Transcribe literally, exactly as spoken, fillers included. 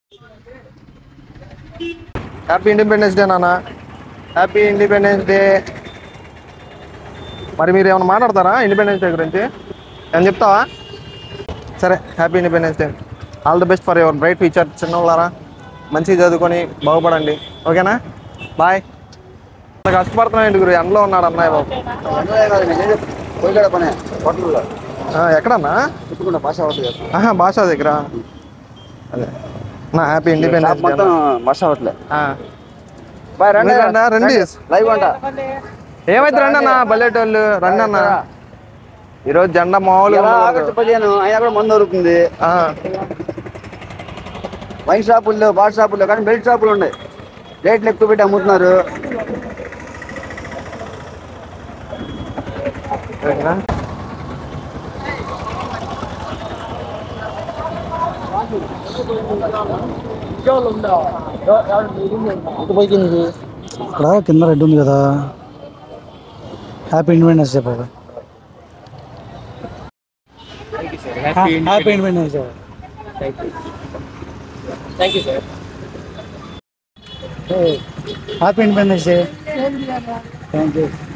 Happy Independence Day నాన్న. Happy Independence Day. మరి మీరు ఏమైనా మాట్లాడతారా ఇండిపెండెన్స్ డే గురించి? ఏమైనా చెప్తావా? సరే, happy Independence Day. All the best for your bright future. చిన్నవాళ్ళారా మంచిగా చదువుకొని బాగుపడండి. ఓకేనా? బాయ్. కష్టపడుతున్నాయి గురు, ఎండలో ఉన్నాడు అన్నయ్య బాబు. ఎక్కడన్నా? ఆహా, భాష దగ్గర. అదే నా హ్యాపీ ఇండిపెండెన్స్ డే. రండి, ఏమైతే రండి అన్న, బల్లెటోళ్ళు రండి అన్న. ఈరోజు జెండా మామూలుగా ఆగస్టు పదిహేను అయినా కూడా మందు దొరుకుతుంది. వైన్ షాపుల్లో, బార్ షాపుల్లో కానీ బెల్ట్ షాపులు ఉన్నాయి, రేట్లు ఎక్కువ పెట్టి అమ్ముతున్నారు. ఇక్కడ కింద రెడ్ ఉంది కదా, హ్యాపీ ఇండిపెండెన్స్ డే బాబా. Happy Independence Day. Thank you sir. Happy Independence Day. Thank you.